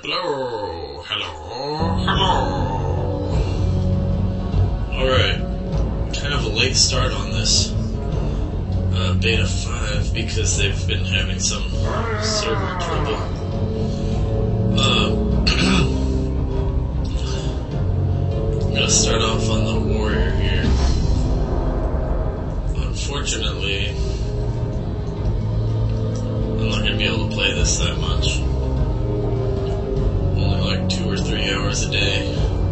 Hello, hello, hello. Alright, kind of a late start on this beta 5 because they've been having some server trouble. I'm gonna start off on the warrior here. Unfortunately, I'm not gonna be able to play this that much. Only like 2 or 3 hours a day.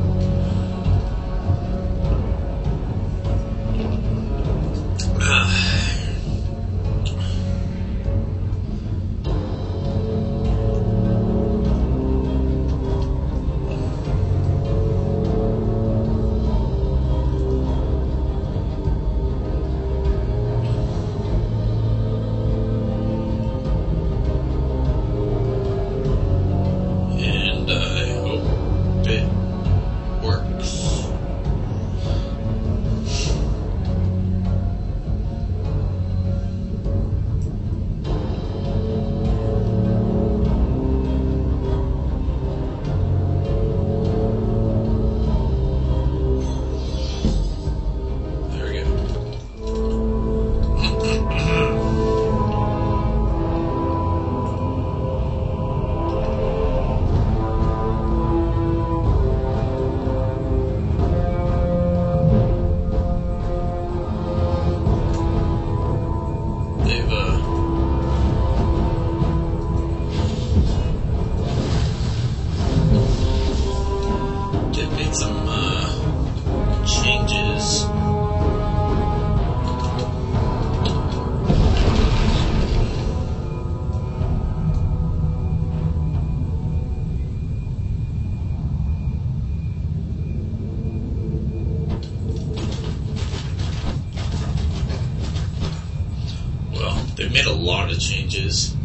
They've made a lot of changes.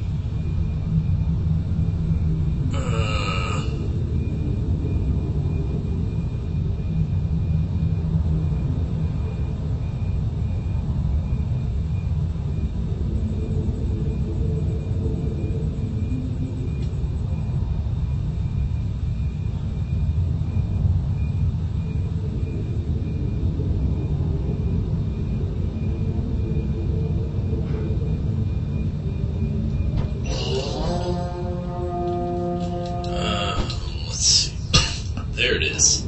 There it is.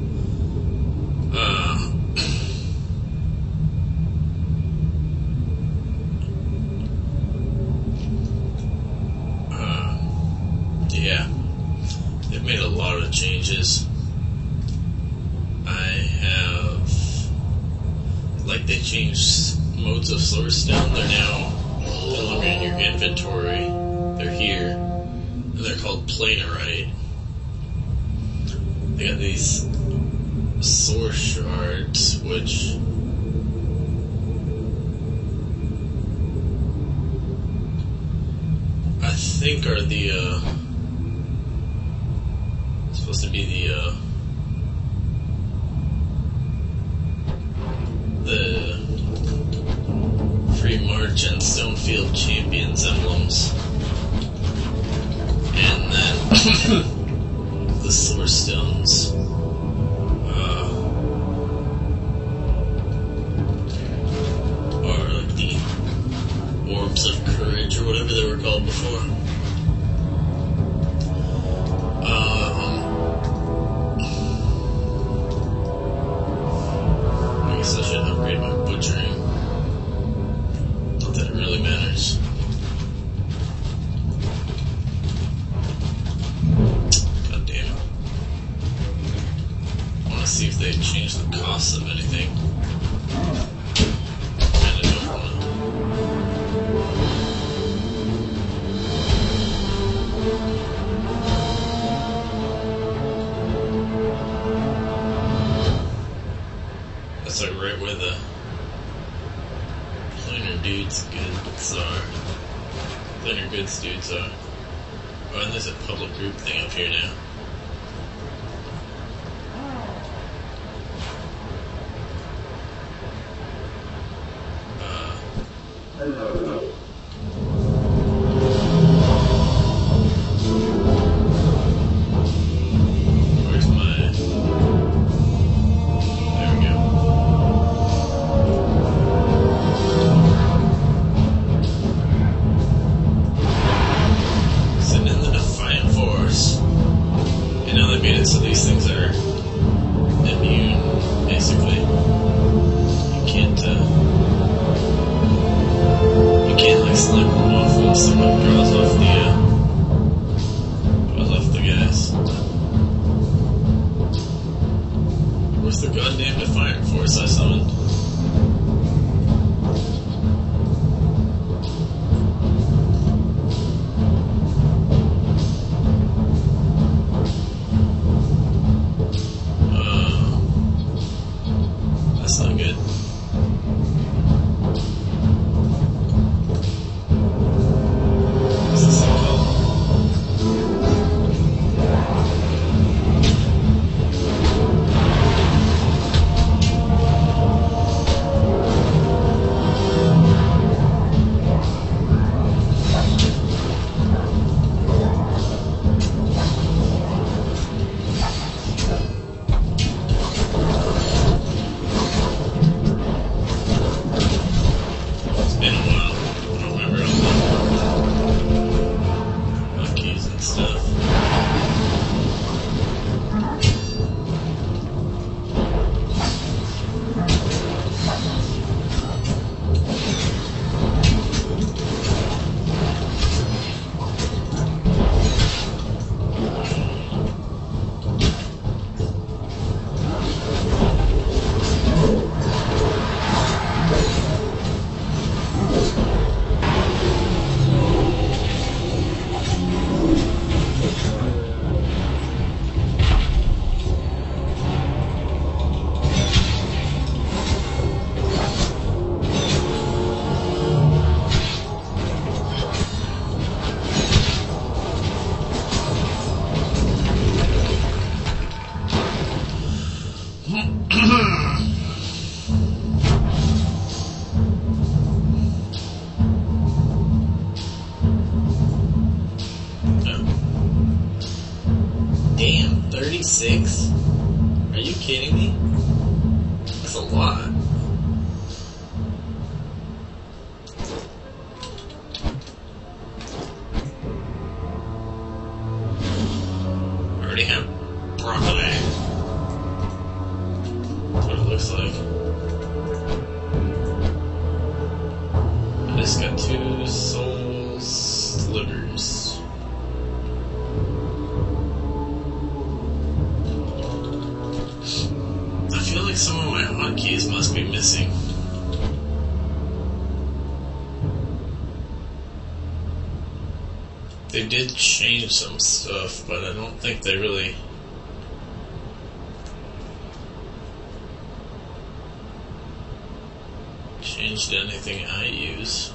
Yeah, they've made a lot of changes. They changed modes of source down. They're now no longer in your inventory. They're here, and they're called Planerite. They got these source shards, which I think are supposed to be the Free March and Stonefield Champions emblems. And then the Source Stones. Or like the Orbs of Courage or whatever they were called before. I guess I should upgrade my butchering. Not that it really matters. God damn it. I want to see if they've changed the costs of anything. Kinda don't wanna. That's like right where the Planar Goods are. Planar Goods dudes are. Oh, and there's a public group thing up here now. 36? Are you kidding me? That's a lot. I already have broccoli. That's what it looks like. I just got 2 soul slivers. I feel like some of my hotkeys must be missing. They did change some stuff, but I don't think they really changed anything I use.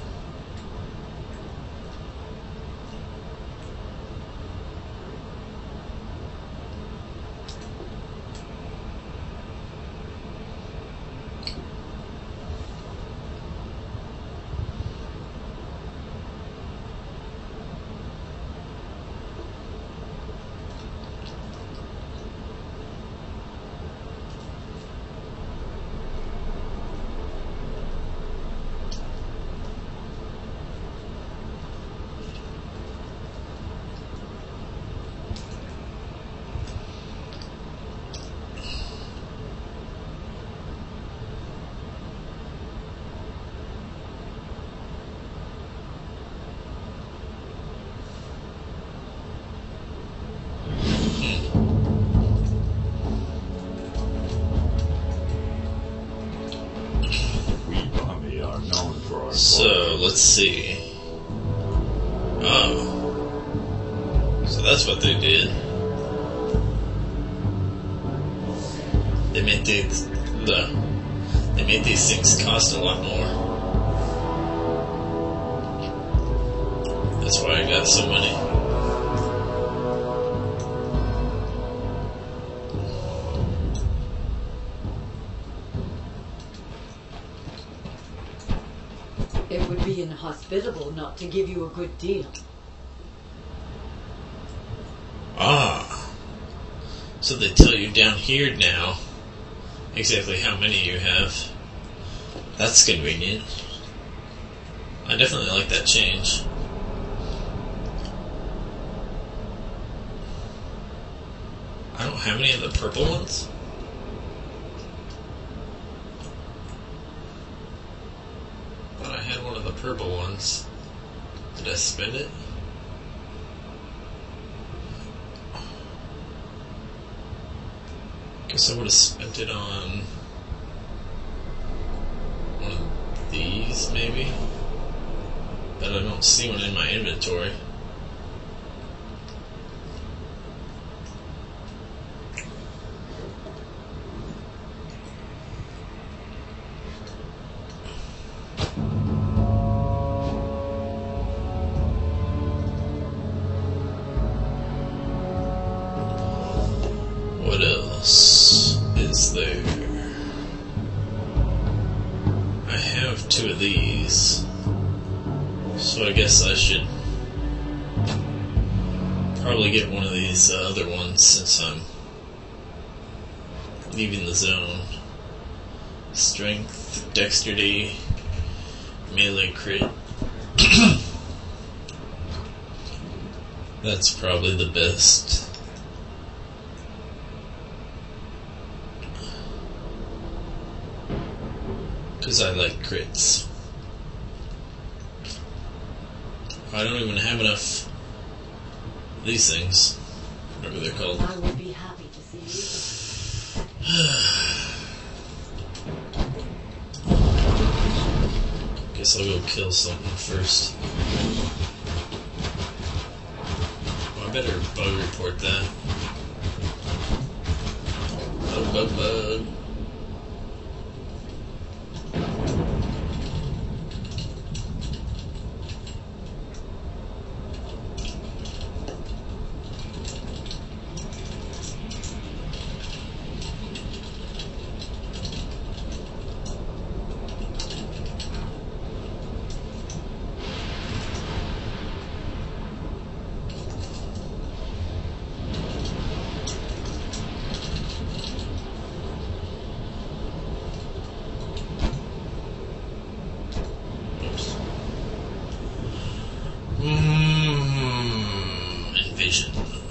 So, let's see. Oh. So that's what they did. They made these things cost a lot more. That's why I got so many. It would be inhospitable not to give you a good deal. Ah. So they tell you down here now exactly how many you have. That's convenient. I definitely like that change. I don't have any of the purple ones. I had one of the purple ones. Did I spend it? Guess I would have spent it on one of these, maybe. But I don't see one in my inventory. What else is there? I have 2 of these, so I guess I should probably get one of these other ones since I'm leaving the zone. Strength, dexterity, melee crit. That's probably the best. Because I like crits. I don't even have enough of these things. Whatever they're called. I would be happy to see you. Guess I'll go kill something first. Well, I better bug report that. Bug. Vision.